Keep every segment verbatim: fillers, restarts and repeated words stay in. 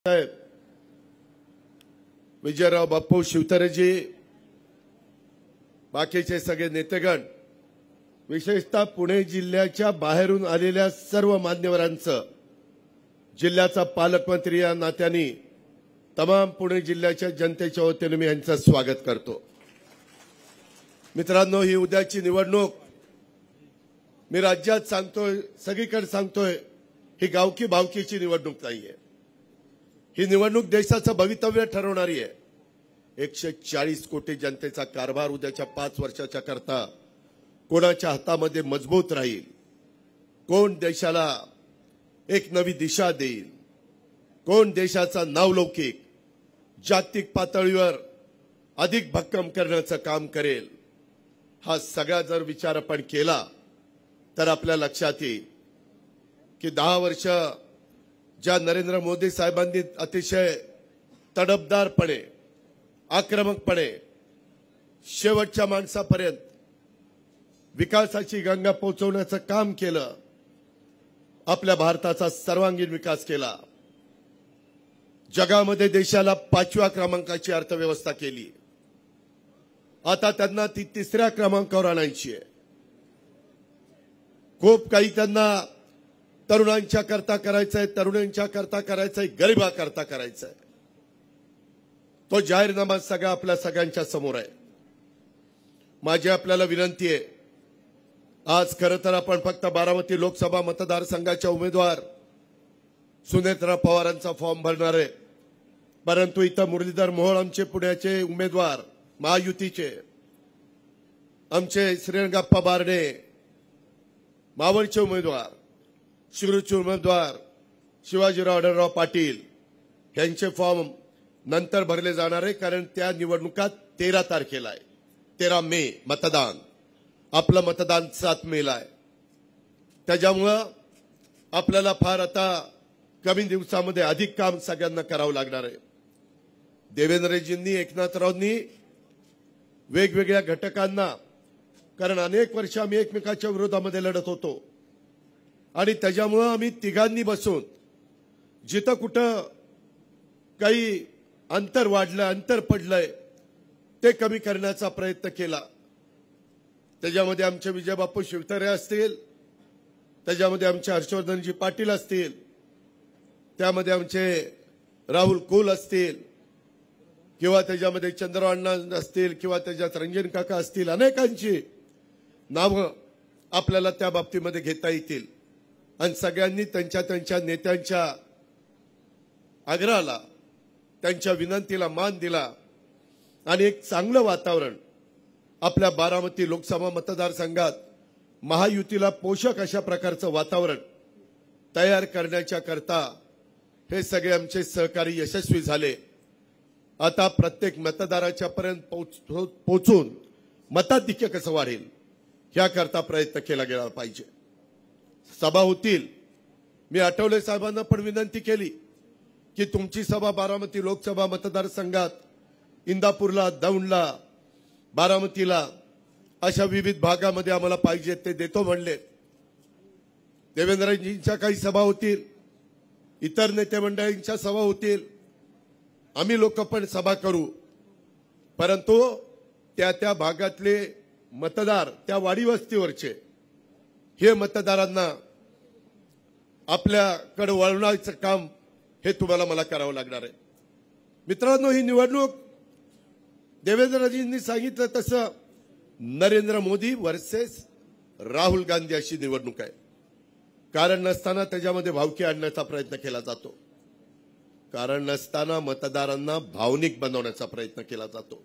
साहेब, विजयराव बापू शिवतारेजी, बाकीचे सगळे नेतेगण, विशेषतः पुणे जिल्ह्याच्या बाहेरून आलेल्या सर्व मान्यवरांचं जिल्ह्याचा पालकमंत्री या नात्याने तमाम पुणे जिल्ह्याच्या जनतेच्या वतीने मी यांचं स्वागत करतो। मित्रांनो, ही उद्याची निवडणूक मी राज्यात सांगतोय, सगळीकडे सांगतोय, ही गावकी भावकीची निवडणूक नाहीये। ही निवडणूक देशाचं भवितव्य ठरवणारी आहे। एकशे चाळीस कोटी जनतेचा कारभार उद्याच्या पाच वर्षाच्या करता कोणाच्या हातामध्ये मजबूत राहील, कोण देशाला एक नवी दिशा देईल, कोण देशाचा नावलौकिक जागतिक पातळीवर अधिक भक्कम करण्याचं काम करेल, हा सगळा जर विचार आपण केला तर आपल्या लक्षात येईल की दहा वर्ष ज्या नरेंद्र मोदी साहेबांनी अतिशय तडफदारपणे, आक्रमकपणे शेवटच्या माणसापर्यंत विकासाची गंगा पोहोचवण्याचं काम केलं, आपल्या भारताचा सर्वांगीण विकास केला, जगामध्ये देशाला पाचव्या क्रमांकाची अर्थव्यवस्था केली, आता त्यांना ती तिसऱ्या क्रमांकावर आणायची आहे। खूप काही त्यांना तरुणांच्या करता करायचंय, तरुणांच्या करता करायचंय, गरिबाकरता करायचंय। तो जाहीरनामा सगळा आपल्या सगळ्यांच्या समोर आहे। माझी आपल्याला विनंती आहे, आज खरं तर आपण फक्त बारामती लोकसभा मतदारसंघाच्या उमेदवार सुनेत्रा पवारांचा फॉर्म भरणार आहे, परंतु इथं मुरलीधर मोहोळ आमचे पुण्याचे उमेदवार, महायुतीचे, आमचे श्रीरंगप्पा बारणे मावळचे उमेदवार, शिरूरचे उमेदवार शिवाजीराव आढळराव पाटील यांचे फॉर्म नंतर भरले जाणार आहे, कारण त्या निवडणुकात तेरा तारखेला आहे, तेरा मे मतदान, आपलं मतदान सात मेला आहे। त्याच्यामुळं आपल्याला फार आता कमी दिवसामध्ये अधिक काम सगळ्यांना करावं लागणार आहे। देवेंद्रजींनी, एकनाथरावांनी वेगवेगळ्या घटकांना, कारण अनेक वर्ष आम्ही एकमेकाच्या विरोधामध्ये लढत होतो आणि त्याच्यामुळं आम्ही तिघांनी बसून जिथं कुठं काही अंतर वाढलं, अंतर पडलंय, ते कमी करण्याचा प्रयत्न केला। त्याच्यामध्ये आमचे विजयबापू शिवतारे असतील, त्याच्यामध्ये आमचे हर्षवर्धनजी पाटील असतील, त्यामध्ये आमचे राहुल कुल असतील, किंवा त्याच्यामध्ये चंद्रअण्णा असतील, किंवा त्याच्यात रंजन काका असतील, अनेकांची नावं आपल्याला त्या बाबतीमध्ये घेता येतील आणि सगळ्यांनी त्यांच्या त्यांच्या नेत्यांच्या आग्रहाला, त्यांच्या विनंतीला मान दिला आणि एक चांगलं वातावरण आपल्या बारामती लोकसभा मतदारसंघात महायुतीला पोषक अशा प्रकारचं वातावरण तयार करण्याच्या करता हे सगळे आमचे सहकारी यशस्वी झाले। आता प्रत्येक मतदाराच्या पर्यंत पोहोचून मताधिक्य कसं वाढेल याकरता प्रयत्न केला गेला पाहिजे। सभा होतील, मी आठवले साहेबांना पण विनंती केली की तुमची सभा बारामती लोकसभा मतदारसंघात इंदापूरला, दौंडला, बारामतीला अशा विविध भागामध्ये आम्हाला पाहिजे ते देतो म्हणले। देवेंद्रजींच्या काही सभा होतील, इतर नेते मंडळींच्या सभा होतील, आम्ही लोक पण सभा करू, परंतु त्या त्या भागातले मतदार, त्या वाडी वस्तीवरचे हे मतदारांना आपल्याकडे वळवण्याचं काम हे तुम्हाला मला करावं लागणार आहे। मित्रांनो, ही निवडणूक देवेंद्रजींनी सांगितलं तसं नरेंद्र मोदी वर्सेस राहुल गांधी अशी निवडणूक आहे। कारण नसताना त्याच्यामध्ये भावकी आणण्याचा प्रयत्न केला जातो, कारण नसताना मतदारांना भावनिक बनवण्याचा प्रयत्न केला जातो।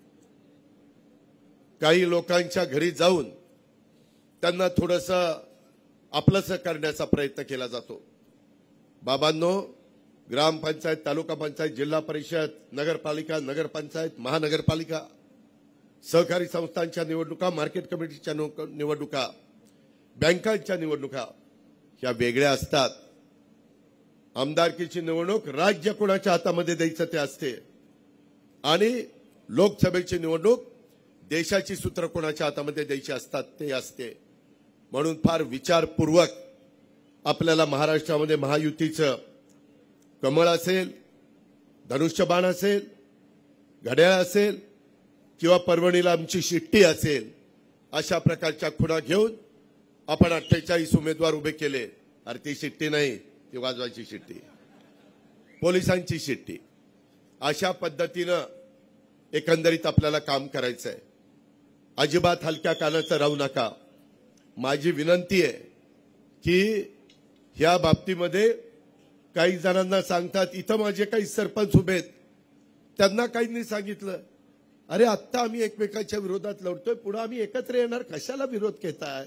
काही लोकांच्या घरी जाऊन त्यांना थोडंसं आपलंसं करण्याचा प्रयत्न केला जातो। बाबांनो, ग्रामपंचायत, तालुका पंचायत, जिल्हा परिषद, नगरपालिका, नगरपंचायत, महानगरपालिका, सहकारी संस्थांच्या निवडणुका, मार्केट कमिटीच्या निवडणुका, बँकांच्या निवडणुका ह्या वेगळ्या असतात। आमदारकीची निवडणूक राज्य कोणाच्या हातामध्ये द्यायचं ते असते आणि लोकसभेची निवडणूक देशाची सूत्र कोणाच्या हातामध्ये द्यायची असतात ते असते। म्हणून फार विचारपूर्वक आपल्याला महाराष्ट्रामध्ये महायुतीचं कमळ असेल धनुष्यबाण असेल, घड्याळ असेल किंवा परभणीला आमची शिट्टी असेल, अशा प्रकारच्या खुणा घेऊन आपण अठ्ठेचाळीस उमेदवार उभे केले. अरे ती शिट्टी नाही, ती वाजवायची शिट्टी, पोलिसांची शिट्टी. अशा पद्धतीनं एकंदरीत आपल्याला काम करायचं आहे. अजिबात हलक्या कानाचं राहू नका. माझी विनंती आहे की ह्या बाबतीमध्ये काही जणांना सांगतात, इथं माझे काही सरपंच उभे आहेत, त्यांना काहींनी सांगितलं, अरे आत्ता आम्ही एकमेकांच्या विरोधात लढतोय, पुढे आम्ही एकत्र येणार, कशाला विरोध घेताय?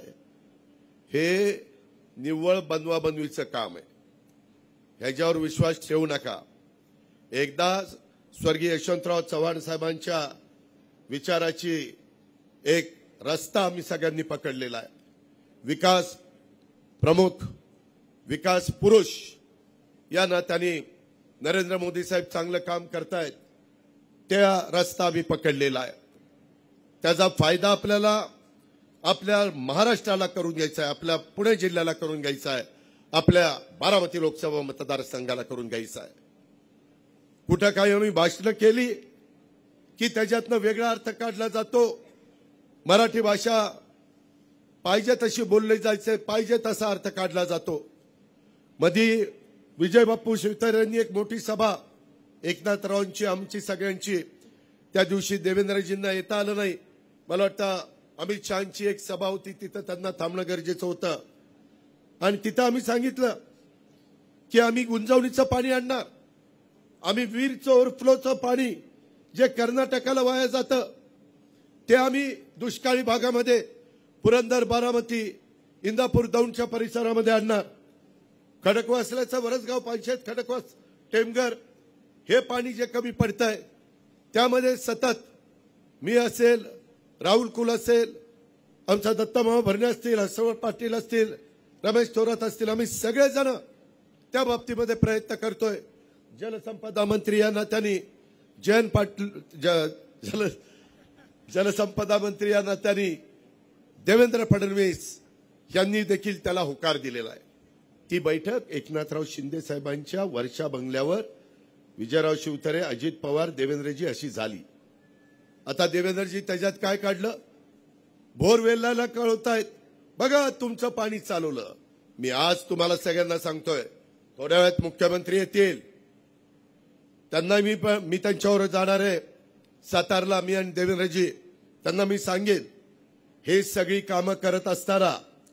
हे निव्वळ बनवाबनवीचं काम आहे. ह्याच्यावर विश्वास ठेवू नका. एकदा स्वर्गीय यशवंतराव चव्हाण साहेबांच्या विचाराची एक रस्ता आम्ही सगळ्यांनी पकडलेला आहे. विकास प्रमुख, विकास पुरुष या नात्याने नरेंद्र मोदी साहेब चांगलं काम करतायत, त्या रस्ता आम्ही पकडलेला आहे. त्याचा फायदा आपल्याला आपल्या महाराष्ट्राला करून घ्यायचा आहे, आपल्या पुणे जिल्ह्याला करून घ्यायचा आहे, आपल्या बारामती लोकसभा मतदारसंघाला करून घ्यायचा आहे. कुठं काही आम्ही भाषणं केली की त्याच्यातनं वेगळा अर्थ काढला जातो. मराठी भाषा पाहिजे तशी बोलली जायचे, पाहिजे तसा अर्थ काढला जातो. मधी विजय बाप्पू शिवतारे यांनी एक मोठी सभा, एकनाथरावांची, आमची सगळ्यांची, त्या दिवशी देवेंद्रजींना येता आलं नाही. मला वाटतं अमित शहाची एक सभा होती, तिथं त्यांना थांबणं गरजेचं होतं. आणि तिथं आम्ही सांगितलं की आम्ही गुंजवणीचं पाणी आणणार, आम्ही वीरचं ओव्हरफ्लोचं पाणी जे कर्नाटकाला वाया जातं ते आम्ही दुष्काळी भागामध्ये पुरंदर, बारामती, इंदापूर, दौंडच्या परिसरामध्ये आणणार. खडकवासल्याचं वरसगाव पंचायत, खडकवास, टेमघर, हे पाणी जे कमी पडतंय त्यामध्ये सतत मी असेल, राहुल कुल असेल, आमचा दत्तामामा भरणे असतील, हर्षवर्धन पाटील असतील, रमेश थोरात असतील, आम्ही सगळेजण त्या बाबतीमध्ये प्रयत्न करतोय. जलसंपदा मंत्री या नात्याने जयंत पाटील, जल जलसंपदा मंत्री या नात्याने देवेंद्र फडणवीस यांनी देखील त्याला होकार दिलेला आहे. ती बैठक एकनाथराव शिंदे साहेबांच्या वर्षा बंगल्यावर विजयराव शिवतारे, अजित पवार, देवेंद्रजी अशी झाली. आता देवेंद्रजी त्याच्यात काय काढलं, बोरवेलला कळवतायत, बघा तुमचं पाणी चालवलं. मी आज तुम्हाला सगळ्यांना सांगतोय, थोड्या वेळात मुख्यमंत्री येतील, त्यांना मी मी त्यांच्यावर जाणार आहे सातारला, मी आणि देवेंद्रजी. त्यांना मी सांगेन, हे सगळी कामं करत असताना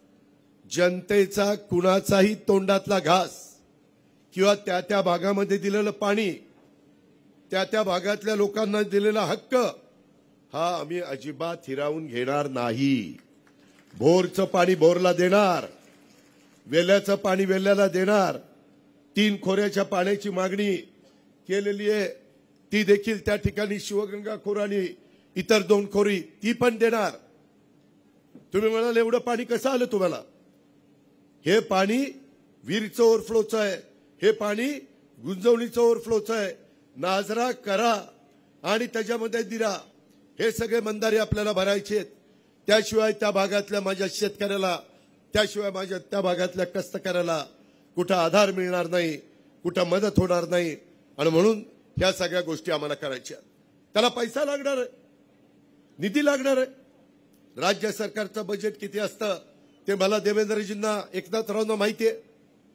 जनतेचा कुणाचाही तोंडातला घास किंवा त्या त्या भागामध्ये दिलेलं पाणी, त्या त्या भागातल्या लोकांना दिलेला हक्क हा आम्ही अजिबात हिरावून घेणार नाही. बोरचं पाणी बोरला देणार, वेल्याचं पाणी वेल्याला देणार. तीन खोऱ्याच्या पाण्याची मागणी केलेली आहे, ती देखील त्या ठिकाणी शिवगंगा खोर आणि इतर दोन खोरी ती पण देणार. तुम्ही म्हणाल एवढं पाणी कसं आलं तुम्हाला? हे पाणी वीरचं ओव्हरफ्लोचं आहे, हे पाणी गुंजवणीचं ओव्हरफ्लोचं आहे. नाजरा, करा आणि त्याच्यामध्ये दिरा, हे सगळे बंधारे आपल्याला भरायचे आहेत. त्याशिवाय त्या भागातल्या माझ्या शेतकऱ्याला, त्याशिवाय माझ्या त्या भागातल्या कष्टकऱ्याला कुठं आधार मिळणार नाही, कुठं मदत होणार नाही. आणि म्हणून ह्या सगळ्या गोष्टी आम्हाला करायच्या. त्याला पैसा लागणार आहे, निधी लागणार आहे. राज्य सरकारचं बजेट किती असतं ते मला, देवेंद्रजींना, एकनाथरावांना माहिती आहे.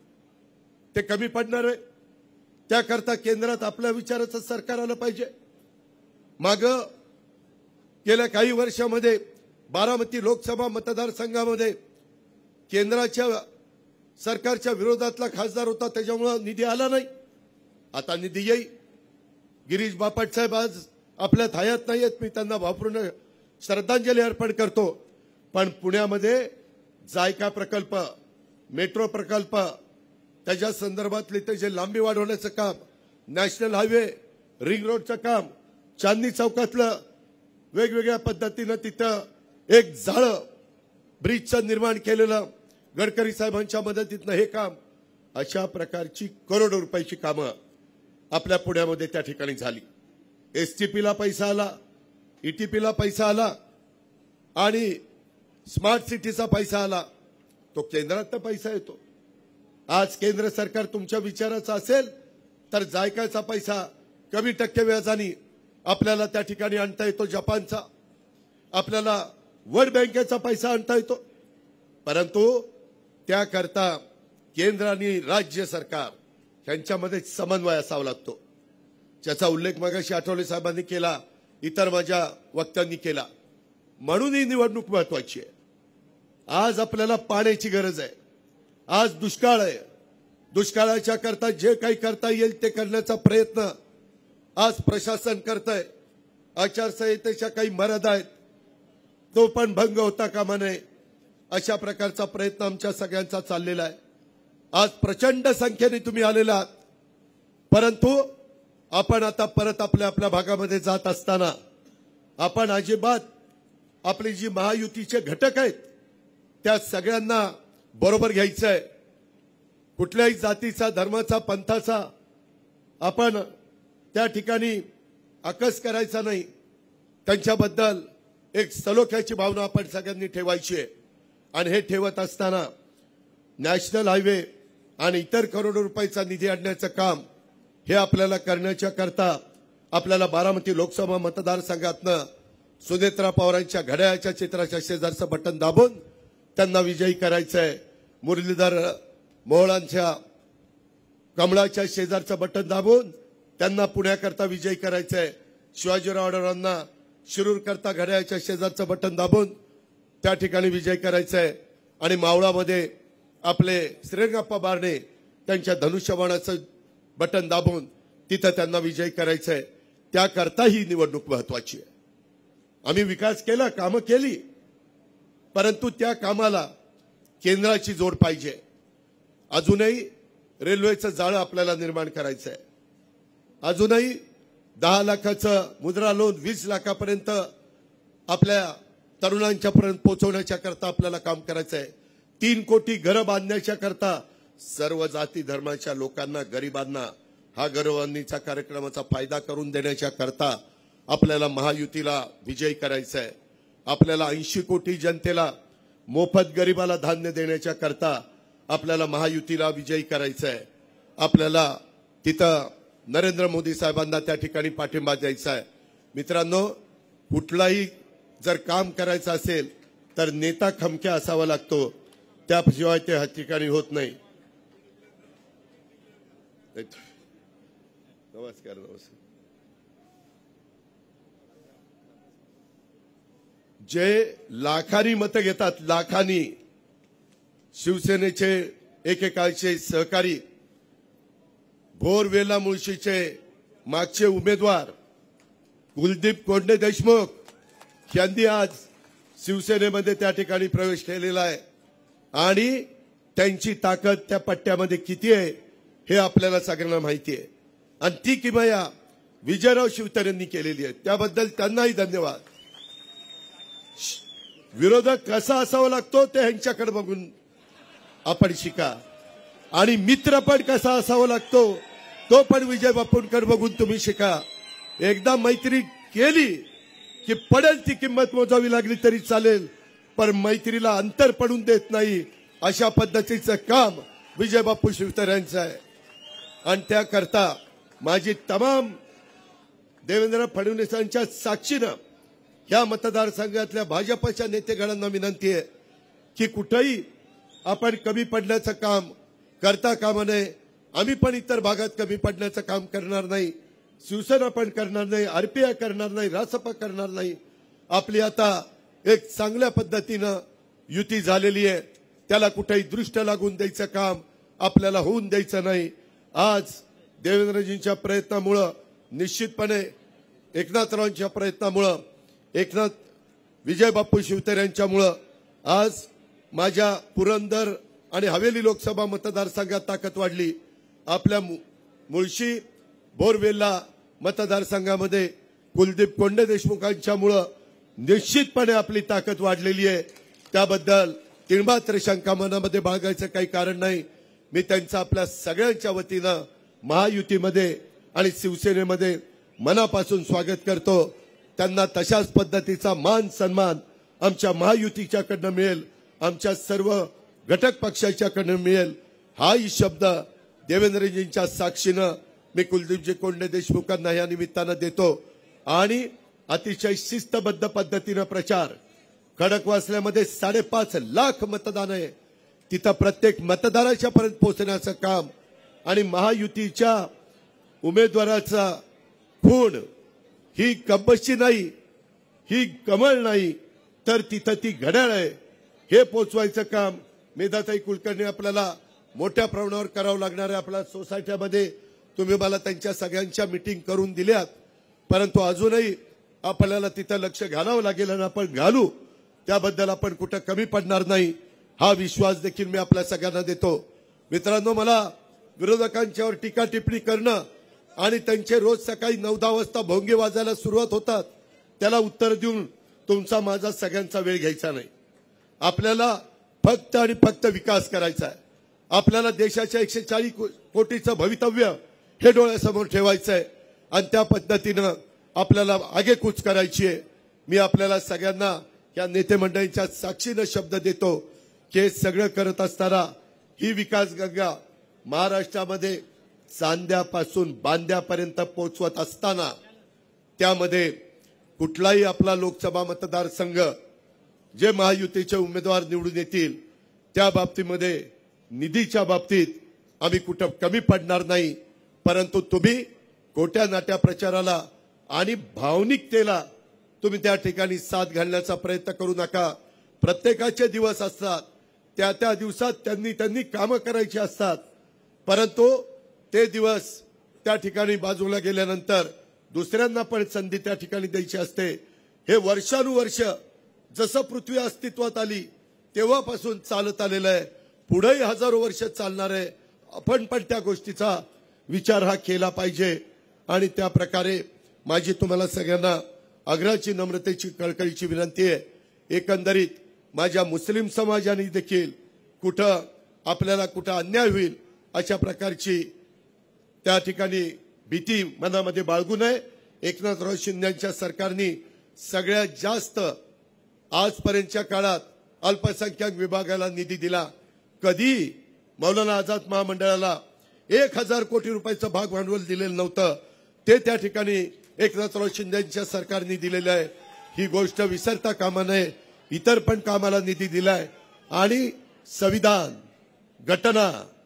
ते कमी पडणार आहे. त्याकरता केंद्रात आपल्या विचाराचं सरकार आलं पाहिजे. माग गेल्या काही वर्षामध्ये बारामती लोकसभा मतदारसंघामध्ये केंद्राच्या सरकारच्या विरोधातला खासदार होता, त्याच्यामुळे निधी आला नाही. आता निधी येईल. गिरीश बापट साहेब आज आपल्यात हयात नाही आहेत, मी त्यांना भावपूर्ण श्रद्धांजली अर्पण करतो. पण पुण्यामध्ये जायका प्रकल्प, मेट्रो प्रकल्प, त्याच्या संदर्भातले ते जे लांबी वाढवण्याचं काम, नॅशनल हायवे, रिंग रोडचं काम, चांदणी चौकातलं वेगवेगळ्या पद्धतीनं तिथं एक जाळं ब्रिजचं निर्माण केलेलं, गडकरी साहेबांच्या मदतीनं हे काम, अशा प्रकारची करोडो रुपयाची कामं आपल्या पुण्यामध्ये त्या ठिकाणी झाली. एसटीपीला पैसा आला, ईटीपीला पैसा आला आणि स्मार्ट सिटीचा पैसा आला. तो केंद्रात पैसा येतो. आज केंद्र सरकार तुमच्या विचाराचं असेल तर जायकाचा पैसा कमी टक्के व्याजाने आपल्याला त्या ठिकाणी आणता येतो जपानचा, आपल्याला वर्ल्ड बँकेचा पैसा आणता येतो, परंतु त्याकरता केंद्र आणि राज्य सरकार यांच्यामध्ये समन्वय असावा लागतो, ज्याचा उल्लेख मगाशी आठवले साहेबांनी केला, इतर माझ्या वक्त्यांनी केला. म्हणून ही निवडणूक महत्वाची आहे. आज आपल्याला पाण्याची गरज आहे, आज दुष्काळ आहे. दुष्काळाच्या करता जे काही करता येईल ते करण्याचा प्रयत्न आज प्रशासन करतंय. आचारसंहितेच्या काही मर्यादा आहेत, तो पण भंग होता कामा नये अशा प्रकारचा प्रयत्न आमच्या सगळ्यांचा चाललेला आहे. आज प्रचंड संख्येने तुम्ही आलेला आहात, परंतु आपण आता परत आपल्या आपल्या भागामध्ये जात असताना आपण अजिबात आपली जी महायुतीचे घटक आहेत त्या सगळ्यांना बरोबर घ्यायचं आहे. कुठल्याही जातीचा, धर्माचा, पंथाचा आपण त्या ठिकाणी आकस करायचा नाही. त्यांच्याबद्दल एक सलोख्याची भावना आपण सगळ्यांनी ठेवायची आहे. आणि हे ठेवत असताना नॅशनल हायवे आणि इतर करोडो रुपयाचा निधी आणण्याचं काम हे आपल्याला करण्याच्या करता आपल्याला बारामती लोकसभा मतदारसंघातनं सुनेत्रा पवारांच्या घड्याळाच्या चित्राच्या शेजारचं बटन दाबून त्यांना विजयी करायचं आहे. मुरलीधर मोहोळांच्या कमळाच्या शेजारचं बटन दाबून त्यांना पुण्याकरता विजयी करायचं आहे. शिवाजीराव आढळरावांना शिरूर करता घड्याळाच्या शेजारचं बटन दाबून त्या ठिकाणी विजय करायचा आहे. आणि मावळामध्ये आपले श्रीरंगप्पा बारणे त्यांच्या धनुष्यबाणाचं बटन दाबून तिथं त्यांना विजय करायचं आहे. त्याकरता ही निवडणूक महत्वाची आहे. आम्ही विकास केला, कामं केली, परंतु त्या कामाला केंद्राची जोड पाहिजे. अजूनही रेल्वेचं जाळं आपल्याला निर्माण करायचं आहे. अजूनही दहा लाखाचं मुद्रा लोन वीस लाखापर्यंत आपल्या तरुणांच्या पर्यंत पोहोचवण्याच्या करता आपल्याला काम करायचं आहे. तीन कोटी घरं बांधण्याच्या करता सर्व जाती धर्माच्या लोकांना, गरिबांना हा घरबांधणीचा कार्यक्रमाचा फायदा करून देण्याच्या करता आपल्याला महायुतीला विजयी करायचं आहे. आपल्याला ऐंशी कोटी जनतेला मोफत गरिबाला धान्य देण्याच्या करता आपल्याला महायुतीला विजयी करायचं आहे. आपल्याला तिथं नरेंद्र मोदी साहेबांना त्या ठिकाणी पाठिंबा द्यायचा आहे. मित्रांनो, कुठलाही जर काम करायचं असेल तर नेता खमक्या असावा लागतो, त्याशिवाय ते ह्या ठिकाणी होत नाही. नमस्कार नमस्कार. जे लाखांनी मतं घेतात, लाखांनी शिवसेनेचे एकेकाळचे सहकारी भोरवेला मुळशीचे मागचे उमेदवार कुलदीप कोंडे देशमुख यांनी आज शिवसेनेमध्ये त्या ठिकाणी प्रवेश केलेला आहे. आणि त्यांची ताकद त्या पट्ट्यामध्ये किती आहे हे आपल्याला सगळ्यांना माहिती आहे. आणि ती किमया विजयराव शिवतरेंनी केलेली आहे, त्याबद्दल त्यांनाही धन्यवाद. विरोधक कसा असावा लागतो ते ह्यांच्याकडे बघून आपण शिका, आणि मित्र पण कसा असावा लागतो तो पण विजय बापूंकडे बघून तुम्ही शिका. एकदा मैत्री केली की पडेल ती किंमत मोजावी लागली तरी चालेल, पण मैत्रीला अंतर पडून देत नाही अशा पद्धतीचं काम विजय बापू शिवतरे यांचं आहे. आणि त्याकरता माझी तमाम देवेंद्र फडणवीसांच्या साक्षीनं या मतदारसंघातल्या भाजपच्या नेतेगणांना विनंती आहे की कुठेही आपण कमी पडण्याचं काम करता कामा नये. आम्ही पण इतर भागात कमी पडण्याचं काम करणार नाही. शिवसेना पण करणार नाही, आरपीआय करणार नाही, रासपा करणार नाही. आपली आता एक चांगल्या पद्धतीनं युती झालेली आहे, त्याला कुठेही दृष्ट लागून द्यायचं काम आपल्याला होऊन द्यायचं नाही. आज देवेंद्रजींच्या प्रयत्नामुळं, निश्चितपणे एकनाथरावांच्या प्रयत्नामुळं, एकनाथ विजय बापू शिवतरे यांच्यामुळं आज माझ्या पुरंदर आणि हवेली लोकसभा मतदारसंघात ताकद वाढली. आपल्या मुळशी बोरवेल्ला मतदारसंघामध्ये कुलदीप कोंडे देशमुखांच्यामुळं निश्चितपणे आपली ताकद वाढलेली आहे. त्याबद्दल तिळमात्र शंका मनामध्ये बाळगायचं काही कारण नाही. मी त्यांचं आपल्या सगळ्यांच्या वतीनं महायुतीमध्ये आणि शिवसेनेमध्ये मनापासून स्वागत करतो. त्यांना तशाच पद्धतीचा मान सन्मान आमच्या महायुतीच्याकडनं मिळेल, आमच्या सर्व घटक पक्षाच्याकडनं मिळेल. हाही शब्द देवेंद्रजींच्या साक्षीनं मी कुलदीपजी कोंडे देशमुखांना या निमित्तानं देतो आणि अतिशय शिस्तबद्ध पद्धतीने प्रचार खडकवासल्यामध्ये साडेपाच लाख मतदान आहे तिथं प्रत्येक मतदाराच्या पर्यंत पोहोचण्याचं काम आणि महायुतीच्या उमेदवाराचा खूण ही कब्बशी नाही ही कमळ नाही तर तिथं ती घड्याळ आहे हे पोचवायचं काम मेधाताई कुलकर्णी आपल्याला मोठ्या प्रमाणावर करावं लागणार आहे। आपल्या सोसायटीमध्ये तुम्ही मला त्यांच्या सगळ्यांच्या मीटिंग करून दिल्यात परंतु अजूनही आपल्याला तिथं लक्ष घालावं लागेल आणि आपण घालू त्याबद्दल आपण कुठं कमी पडणार नाही हा विश्वास देखील मी आपल्या सगळ्यांना देतो। मित्रांनो मला विरोधकांच्यावर टीका टिप्पणी करणं आणि त्यांचे रोज सकाळी नऊ दहा वाजता भोंगे वाजायला सुरुवात होतात त्याला उत्तर देऊन तुमचा माझा सगळ्यांचा वेळ घ्यायचा नाही। आपल्याला फक्त आणि फक्त विकास करायचा आहे। आपल्याला देशाच्या एकशे चाळीस कोटीचं भवितव्य हे डोळ्यासमोर ठेवायचं आहे आणि त्या पद्धतीनं आपल्याला आगेकूच करायची आहे। मी आपल्याला सगळ्यांना या नेते मंडळींच्या साक्षीने शब्द देतो की हे सगळं करत असताना ही विकास गंगा महाराष्ट्रामध्ये चांद्यापासून बांद्यापर्यंत पोहोचवत असताना त्यामध्ये कुठलाही आपला लोकसभा मतदारसंघ जे महायुतीचे उमेदवार निवडून येतील त्या बाबतीमध्ये निधीच्या बाबतीत आम्ही कुठं कमी पडणार नाही परंतु तुम्ही खोट्या नाट्या प्रचाराला आणि भावनिकतेला तुम्ही त्या ठिकाणी साथ घालण्याचा प्रयत्न करू नका। प्रत्येकाचे दिवस असतात त्या त्या दिवसात त्यांनी त्यांनी कामं करायची असतात परंतु ते दिवस त्या ठिकाणी बाजूला गेल्यानंतर दुसऱ्यांना पण संधी त्या ठिकाणी द्यायची असते। हे वर्षानुवर्ष जसं पृथ्वी अस्तित्वात आली तेव्हापासून चालत आलेलं आहे पुढेही हजारो वर्ष चालणार आहे। आपण पण त्या गोष्टीचा विचार हा केला पाहिजे आणि त्या प्रकारे माझी तुम्हाला सगळ्यांना आग्रहाची नम्रतेची कळकळीची विनंती आहे। एकंदरीत माझ्या मुस्लिम समाजाने देखील कुठं आपल्याला कुठं अन्याय होईल अशा प्रकारची त्या ठिकाणी भीती मनामध्ये बाळगू नये। एकनाथराव शिंदेच्या सरकारने सगळ्यात जास्त आजपर्यंतच्या काळात अल्पसंख्याक विभागाला निधी दिला। कधी मौलाना आझाद महामंडळाला एक हजार कोटी रुपयाचं भाग भांडवल दिलेलं नव्हतं ते त्या ठिकाणी एकनाथराव शिंदेच्या सरकारने दिलेलं आहे। ही गोष्ट विसरता कामा नये। इतर पण कामाला निधी दिलाय आणि संविधान घटना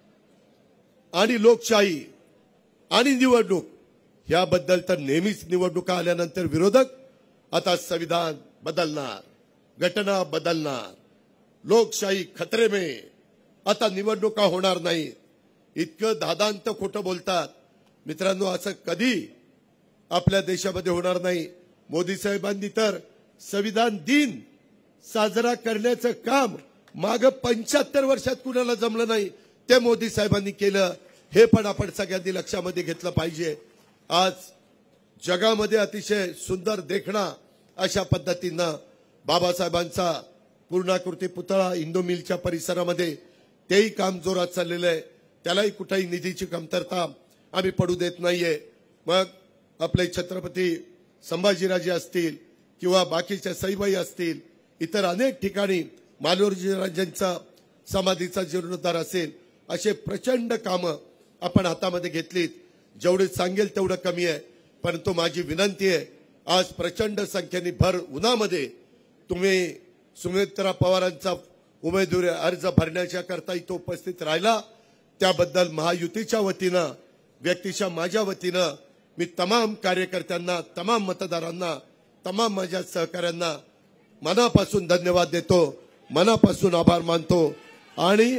आणि लोकशाही आणि निवडणूक याबद्दल तर नेहमीच निवडणुका आल्यानंतर विरोधक आता संविधान बदलणार घटना बदलणार लोकशाही खतरे में आता निवडणुका होणार नाही इतकं दादांत खोटं बोलतात। मित्रांनो असं कधी आपल्या देशामध्ये होणार नाही। मोदी साहेबांनी तर संविधान दिन साजरा करण्याचं काम माग पंच्याहत्तर वर्षात कुणाला जमलं नाही ते मोदी साहेबांनी केलं हे पण आपण सगळ्यांनी लक्षामध्ये घेतलं पाहिजे। आज जगामध्ये अतिशय सुंदर देखणा अशा पद्धतीनं बाबासाहेबांचा पूर्णाकृती पुतळा इंदू मिलच्या परिसरामध्ये तेही काम जोरात चाललेलं आहे त्यालाही कुठेही निधीची कमतरता आम्ही पडू देत नाहीये। मग आपले छत्रपती संभाजीराजे असतील किंवा बाकीच्या सईबाई असतील इतर अनेक ठिकाणी मालोजीराजांचा समाधीचा जीर्णोद्धार असेल असे प्रचंड कामं आपण हातामध्ये घेतलीत। जेवढे सांगेल तेवढं कमी आहे परंतु माझी विनंती आहे आज प्रचंड संख्येने भर उन्हामध्ये तुम्ही सुमित्रा पवारांचा उमेदवारी अर्ज भरण्याच्या करता इथं उपस्थित राहिला त्याबद्दल महायुतीच्या वतीनं व्यक्तिशः माझ्या वतीनं मी तमाम कार्यकर्त्यांना तमाम मतदारांना तमाम माझ्या सहकाऱ्यांना मनापासून धन्यवाद देतो मनापासून आभार मानतो आणि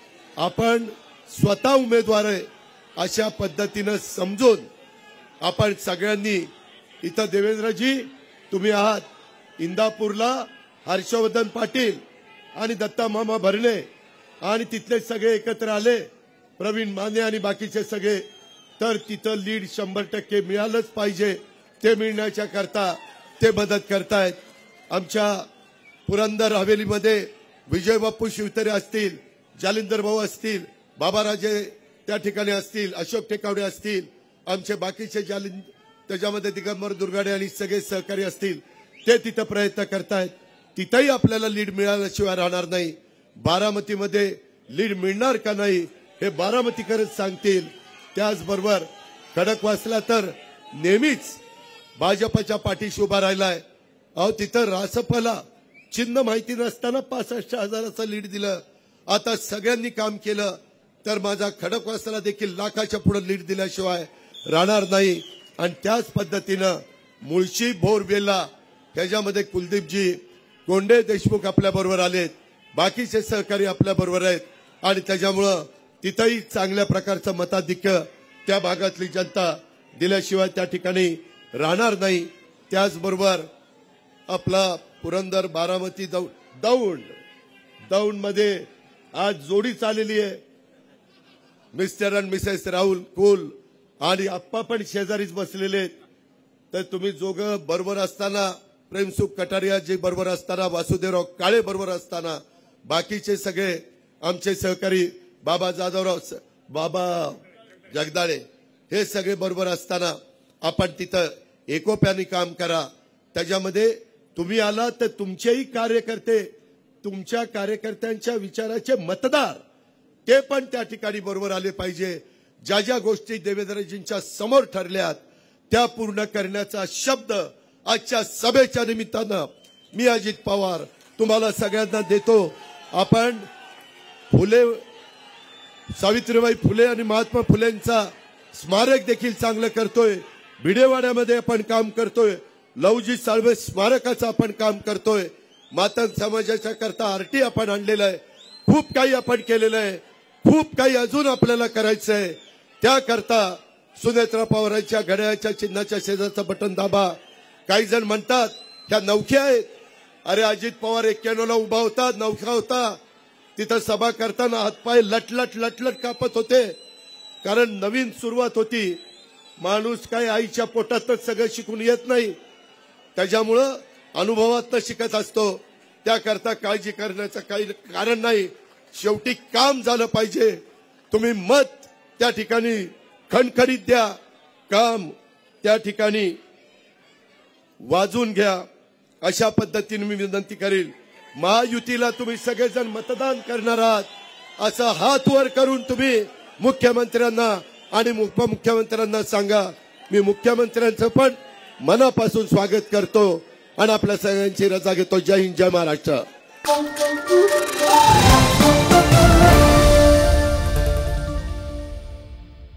आपण स्वतः उमेदवार आहे अशा पद्धतीनं समजून आपण सगळ्यांनी इथं देवेंद्रजी तुम्ही आहात इंदापूरला हर्षवर्धन पाटील आणि दत्ता मामा भरणे आणि तिथले सगळे एकत्र आले प्रवीण माने आणि बाकीचे सगळे तर तिथं लीड शंभर टक्के मिळालंच पाहिजे ते मिळण्याच्या करता ते मदत करतायत। आमच्या पुरंदर हवेलीमध्ये विजय बापू शिवतरे असतील जालिंदर भाऊ असतील बाबाराजे त्या ठिकाणी असतील अशोक टेकावडे असतील आमचे बाकीचे जालिंद त्याच्यामध्ये दिगंबर दुर्गाडे आणि सगळे सहकारी असतील ते तिथं प्रयत्न करतायत तिथंही आपल्याला लीड मिळाल्याशिवाय राहणार नाही। बारामतीमध्ये लीड मिळणार का नाही हे बारामतीकरच सांगतील। त्याचबरोबर खडकवासला तर नेहमीच भाजपच्या पाठीशी उभा राहिलाय. अहो तिथं रासपला चिन्ह माहिती नसताना पासष्ट हजाराचं लीड दिलं. आता सगळ्यांनी काम केलं तर माझा खडकवासला देखील लाखाच्या पुढे लीड दिल्याशिवाय राहणार नाही. आणि त्याच पद्धतीनं मुळशी बोरवेला त्याच्यामध्ये कुलदीपजी कोंडे देशमुख आपल्या बरोबर आलेत, बाकीचे सहकारी आपल्या बरोबर आहेत आणि त्याच्यामुळं तिथंही चांगल्या प्रकारचं मताधिक्य त्या भागातली जनता दिल्याशिवाय त्या ठिकाणी राहणार नाही. त्याचबरोबर आपला पुरंदर बारामती दौंड दौंड दौंड मध्ये आज जोडी चाललेली आहे. Mister and missus Rahul Kul आणि आप्पा पण शेजारीच बसलेले आहेत. तर तुम्ही जोगं बरोबर असताना प्रेमसुख कटारिया जी बरोबर असताना वासुदेवराव काळे बरोबर असताना बाकीचे सगळे आमचे सहकारी बाबा जाधवराव बाबा जगदाळे हे सगळे बरोबर असताना आपण तिथं एकोप्याने काम करा. त्याच्यामध्ये तुम्ही आला तर तुमचेही कार्यकर्ते तुमच्या कार्यकर्त्यांच्या विचाराचे मतदार ते पण त्या ठिकाणी बरोबर आले पाहिजे. ज्या ज्या गोष्टी देवेंद्रजींच्या समोर ठरल्यात त्या पूर्ण करण्याचा शब्द आजच्या सभेच्या निमित्तानं मी अजित पवार तुम्हाला सगळ्यांना देतो. आपण फुले सावित्रीबाई फुले आणि महात्मा फुलेंचा स्मारक देखील चांगलं करतोय. भिडेवाड्यामध्ये आपण काम करतोय. लवजी साळवे स्मारकाचं आपण काम करतोय. मातंग समाजाच्या करता आरटी आपण आणलेलं आहे. खूप काही आपण केलेलं आहे. खूप काही अजून आपल्याला करायचं आहे. त्याकरता सुनेत्रा पवारांच्या घड्याळाच्या चिन्हाच्या शेजारचं बटन दाबा. काही जण म्हणतात ह्या नवख्या आहेत. अरे अजित पवार एक्क्याण्णवला उभा होता, नवखा होता. तिथं सभा करताना हातपाय लटलट लटलट कापत होते, कारण नवीन सुरुवात होती. माणूस काय आईच्या पोटातच सगळं शिकून येत नाही, त्याच्यामुळं अनुभवातनं शिकत असतो. त्याकरता काळजी करण्याचं काही कारण नाही. शेवटी काम झालं पाहिजे. तुम्ही मत त्या ठिकाणी खणखणीत द्या, काम त्या ठिकाणी वाजून घ्या. अशा पद्धतीने मी विनंती करेल. महायुतीला तुम्ही सगळेजण मतदान करणार आहात असं हात वर करून तुम्ही मुख्यमंत्र्यांना आणि उपमुख्यमंत्र्यांना सांगा. मी मुख्यमंत्र्यांचं पण मनापासून स्वागत करतो आणि आपल्या सगळ्यांची रजा घेतो. जय हिंद, जय महाराष्ट्र.